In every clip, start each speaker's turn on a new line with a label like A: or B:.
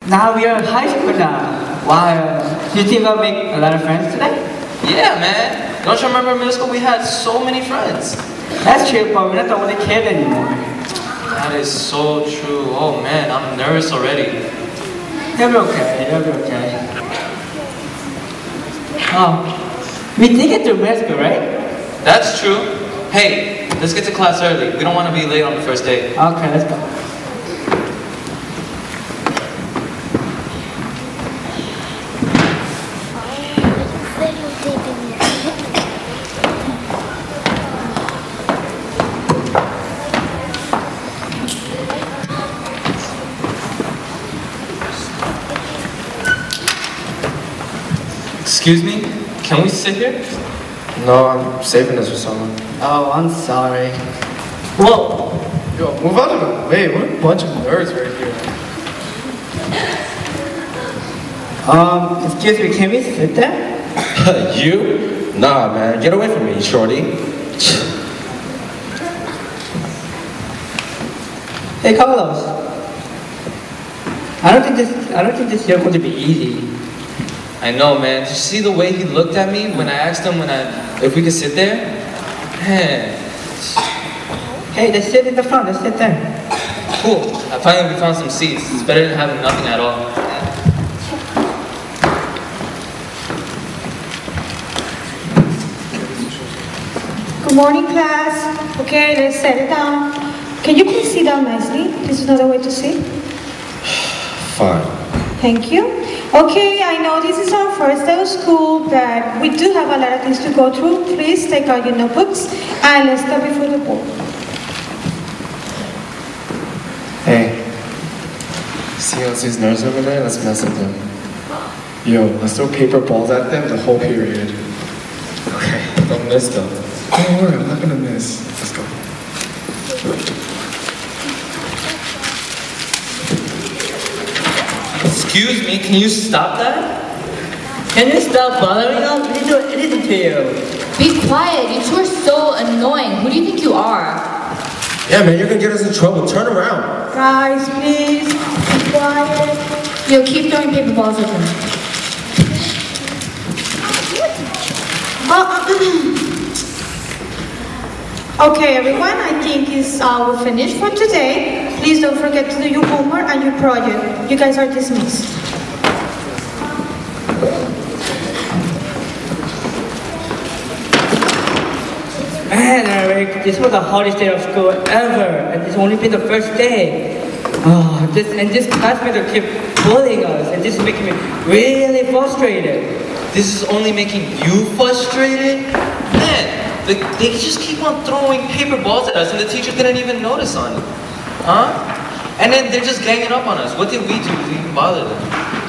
A: Now we are in high school now. Wow. Do you think I'll make a lot of friends today?
B: Yeah, man. Don't you remember in middle school we had so many friends?
A: That's true, but we're not the only kid anymore.
B: That is so true. Oh man, I'm nervous already.
A: You'll be okay, you'll be okay. Oh, we did get through middle school, right?
B: That's true. Hey, let's get to class early. We don't want to be late on the first day.
A: Okay, let's go.
B: Excuse me? Can we sit here?
C: No, I'm saving this for someone.
A: Oh, I'm sorry. Whoa!
C: Yo, move out of the way. What a bunch of nerds right here.
A: Excuse me, can we sit there?
D: You? Nah, man. Get away from me, shorty.
A: Hey, Carlos. I don't think this year is going to be easy.
B: I know, man. Did you see the way he looked at me when I asked him if we could sit there? Man.
A: Hey, let's sit in the front. Let's sit there.
B: Cool. I finally we found some seats. It's better than having nothing at all.
E: Good morning, class. Okay, let's settle down. Can you please sit down nicely? This is another way to sit.
D: Fine.
E: Thank you. Okay, I know this is our first day of school, but we do have a lot of things to go through. Please take out your notebooks and let's go before the board.
C: Hey, see all these nerds over there? Let's mess with them. Yo, let's throw paper balls at them the whole period.
D: Okay, don't miss them.
C: Don't worry, I'm not gonna miss. Let's go.
B: Excuse me, can you stop that?
A: Can you stop bothering us? We didn't do anything to you.
F: Be quiet, you two are so annoying. Who do you think you are?
D: Yeah, man, you're gonna get us in trouble. Turn around.
E: Guys, please, be quiet.
F: Yo, keep throwing paper balls at them.
E: Okay, everyone, I think we're finished for today. Please don't forget to do your homework and your project. You guys are dismissed.
A: Man, Eric, this was the hardest day of school ever, and it's only been the first day. Oh, this classmates will keep bullying us, and this is making me really frustrated.
B: This is only making you frustrated? Man, they just keep on throwing paper balls at us and the teacher didn't even notice on it. Huh? And then they're just ganging up on us. What did we do to even bother them?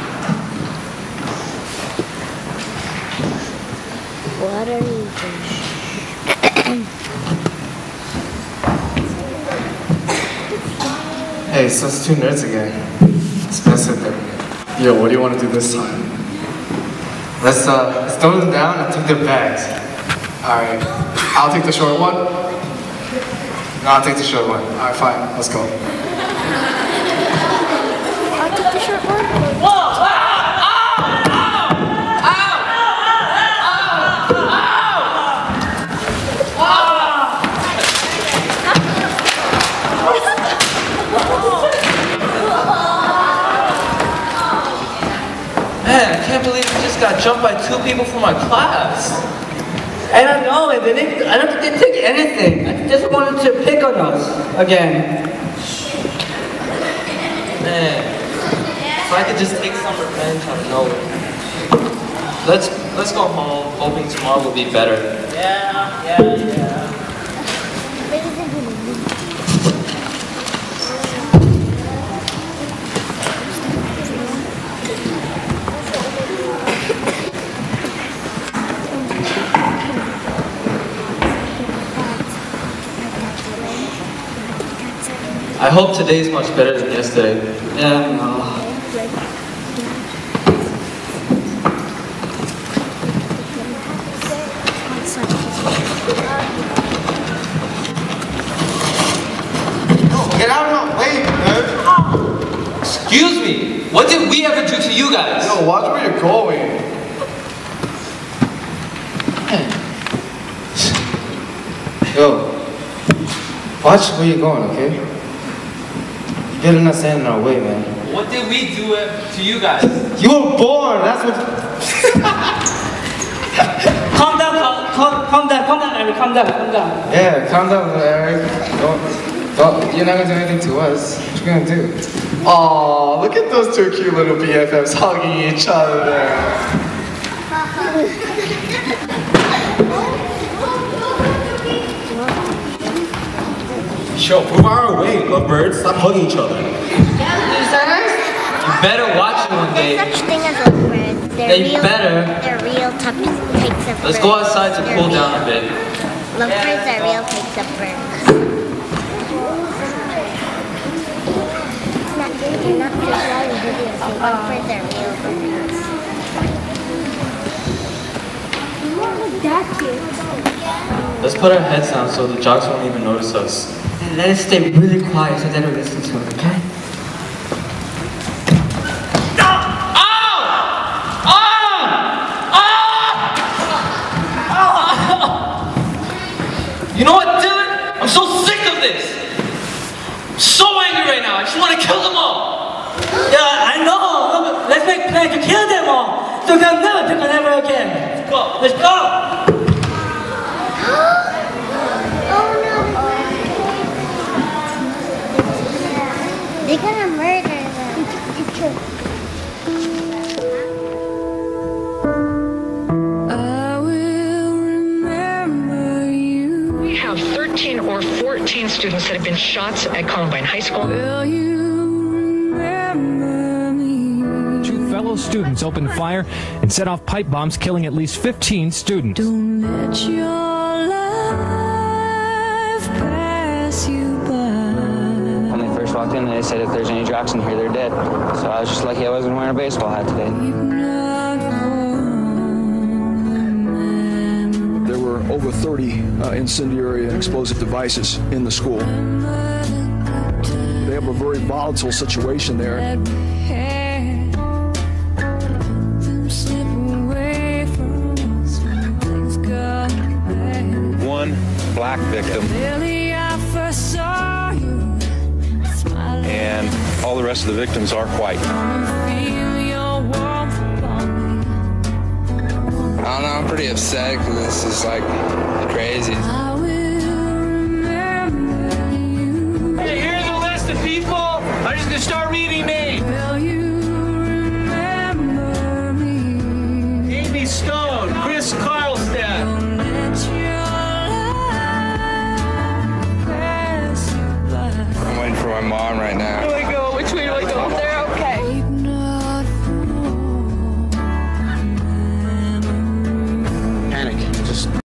G: What are you doing?
C: Hey, so it's two nerds again. Let's mess with them. Yo, what do you want to do this time? Let's throw them down and take their bags. Alright, I'll take the short one. No, I'll take the short one. Alright, fine, let's go.
G: I'll take the short one.
B: Man, I can't believe we just got jumped by 2 people from our class.
A: I don't know, I don't think they took anything. I just wanted to pick on us again.
B: Man, if I could just take some revenge, I don't know. Let's go home, hoping tomorrow will be better.
A: Yeah.
B: I hope today's much better than yesterday.
A: Yeah, I know.
C: Get out of my way, nerd!
B: Excuse me, what What did we ever do to you guys?
C: Yo, watch where you're going. Yo, watch where you're going, okay? You better not stand in our way, man.
B: What did we do to you guys?
C: You were born, that's what...
A: Calm down, Eric, calm down.
C: Yeah, calm down, Eric. Don't, you're not gonna do anything to us. What you gonna do? Aw, look at those two cute little BFFs hugging each other there.
D: Sure, move our way, lovebirds. Stop hugging each other.
F: Losers.
B: You better watch it one day.
G: There's such thing as lovebirds.
A: They better.
G: They're real types of birds.
B: Let's go outside to cool down a bit.
G: Lovebirds are real types of birds. Not just all the videos. Lovebirds are real birds. That's cute.
B: Let's put our heads down so the jocks won't even notice us.
A: And let us stay really quiet so they don't listen to it, okay?
B: You know what, Dylan? I'm so sick of this. I'm so angry right now. I just want to kill them all.
A: Yeah, I know. Let's make plans to kill them all. So they'll never pick on ever again.
B: Let's go.
A: Let's go.
G: They're gonna murder them.
H: We have 13 or 14 students that have been shot at Columbine High School.
I: Two fellow students opened fire and set off pipe bombs, killing at least 15 students.
J: Don't let your life pass you by.
K: When they first walked in, they said if there's any jocks in here, they're dead. So I was just lucky I wasn't wearing a baseball hat today.
L: There were over 30 incendiary and explosive devices in the school. They have a very volatile situation there.
M: One black victim, and all the rest of the victims are white.
N: I don't know, I'm pretty upset because this is like crazy.
O: Hey, here's a list of people. I'm just gonna start reading names. Amy Stone, Chris Carlstadt.
N: I'm waiting for my mom right now.